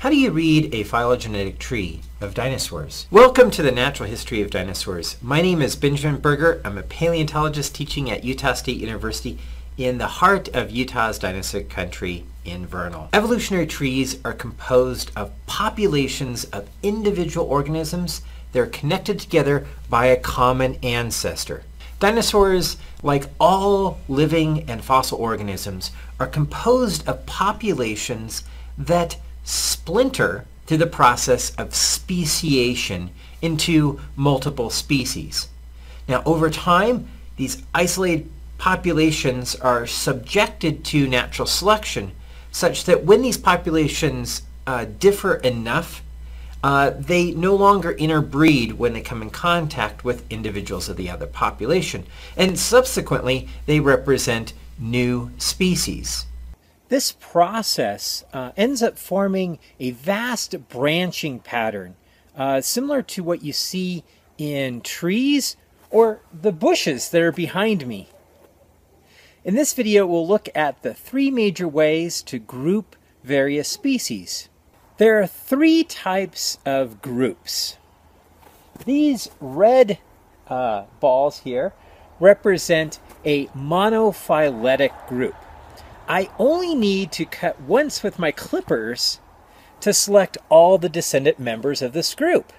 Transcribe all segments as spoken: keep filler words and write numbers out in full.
How do you read a phylogenetic tree of dinosaurs? Welcome to the Natural History of Dinosaurs. My name is Benjamin Berger. I'm a paleontologist teaching at Utah State University in the heart of Utah's dinosaur country in Vernal. Evolutionary trees are composed of populations of individual organisms. They're connected together by a common ancestor. Dinosaurs, like all living and fossil organisms, are composed of populations that splinter through the process of speciation into multiple species. Now, over time, these isolated populations are subjected to natural selection such that when these populations uh, differ enough, uh, they no longer interbreed when they come in contact with individuals of the other population, and subsequently they represent new species. This process uh, ends up forming a vast branching pattern, uh, similar to what you see in trees or the bushes that are behind me. In this video, we'll look at the three major ways to group various species. There are three types of groups. These red uh, balls here represent a monophyletic group. I only need to cut once with my clippers to select all the descendant members of this group.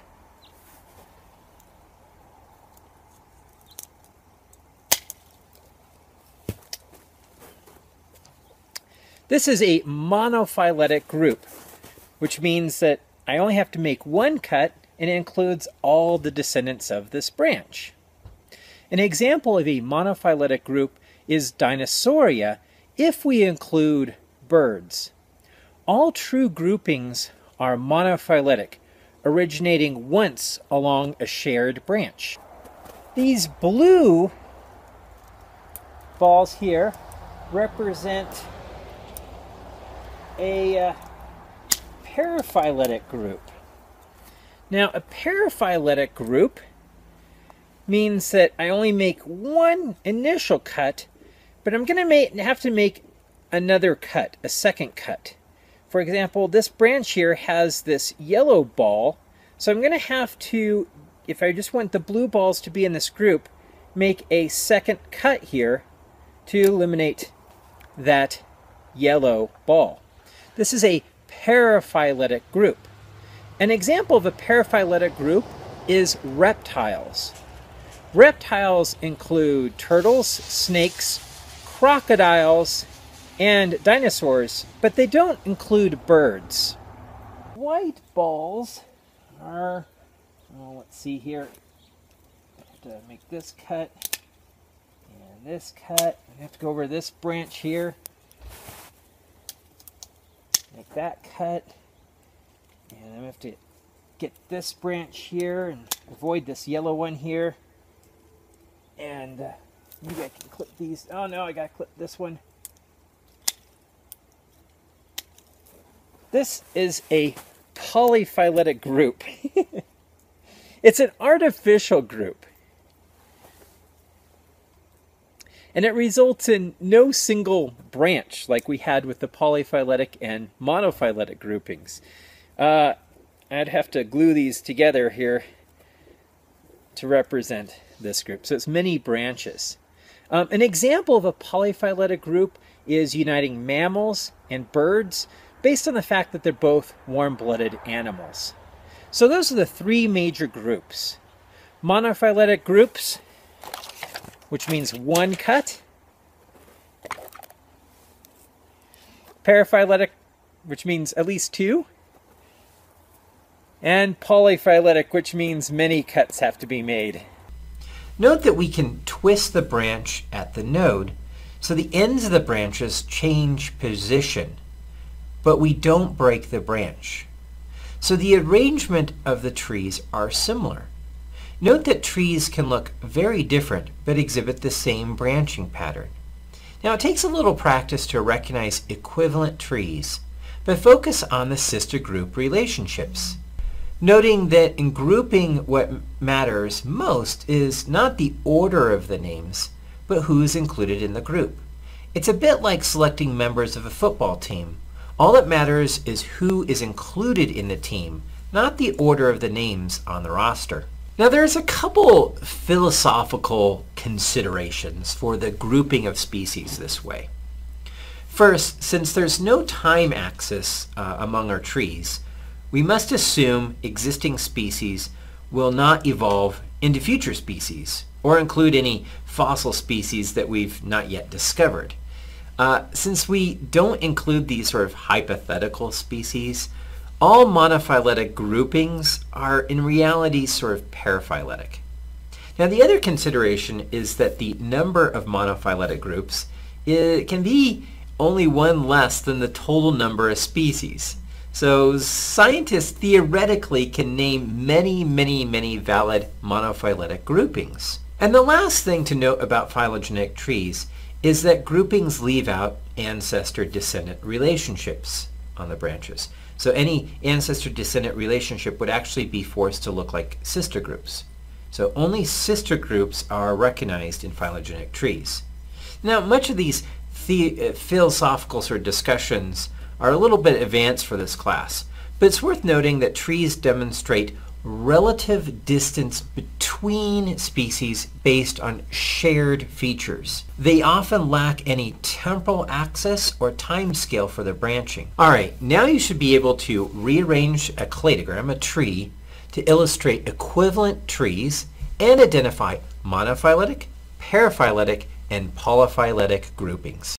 This is a monophyletic group, which means that I only have to make one cut and it includes all the descendants of this branch. An example of a monophyletic group is Dinosauria, if we include birds. All true groupings are monophyletic, originating once along a shared branch. These blue balls here represent a uh, paraphyletic group. Now, a paraphyletic group means that I only make one initial cut, but I'm going to have to make another cut, a second cut. For example, this branch here has this yellow ball, so I'm going to have to, if I just want the blue balls to be in this group, make a second cut here to eliminate that yellow ball. This is a paraphyletic group. An example of a paraphyletic group is reptiles. Reptiles include turtles, snakes, crocodiles, and dinosaurs, but they don't include birds. White balls are, well, let's see here, I have to make this cut and this cut. I have to go over this branch here, make that cut, and I'm going to have to get this branch here and avoid this yellow one here, and uh, maybe I can clip these. Oh no, I gotta clip this one. This is a polyphyletic group. It's an artificial group. And it results in no single branch like we had with the polyphyletic and monophyletic groupings. Uh, I'd have to glue these together here to represent this group. So it's many branches. Um, an example of a polyphyletic group is uniting mammals and birds based on the fact that they're both warm-blooded animals. So those are the three major groups. Monophyletic groups, which means one cut. Paraphyletic, which means at least two. And polyphyletic, which means many cuts have to be made. Note that we can twist the branch at the node, so the ends of the branches change position, but we don't break the branch. So the arrangement of the trees are similar. Note that trees can look very different, but exhibit the same branching pattern. Now, it takes a little practice to recognize equivalent trees, but focus on the sister group relationships. Noting that in grouping, what matters most is not the order of the names, but who's included in the group. It's a bit like selecting members of a football team. All that matters is who is included in the team, not the order of the names on the roster. Now there's a couple philosophical considerations for the grouping of species this way. First, since there's no time axis uh, among our trees, we must assume existing species will not evolve into future species or include any fossil species that we've not yet discovered. Uh, since we don't include these sort of hypothetical species, all monophyletic groupings are in reality sort of paraphyletic. Now the other consideration is that the number of monophyletic groups it can be only one less than the total number of species. So scientists theoretically can name many, many, many valid monophyletic groupings. And the last thing to note about phylogenetic trees is that groupings leave out ancestor-descendant relationships on the branches. So any ancestor-descendant relationship would actually be forced to look like sister groups. So only sister groups are recognized in phylogenetic trees. Now much of these the, uh, philosophical sort of discussions are a little bit advanced for this class, but it's worth noting that trees demonstrate relative distance between species based on shared features. They often lack any temporal axis or time scale for their branching. Alright, now you should be able to rearrange a cladogram, a tree, to illustrate equivalent trees and identify monophyletic, paraphyletic, and polyphyletic groupings.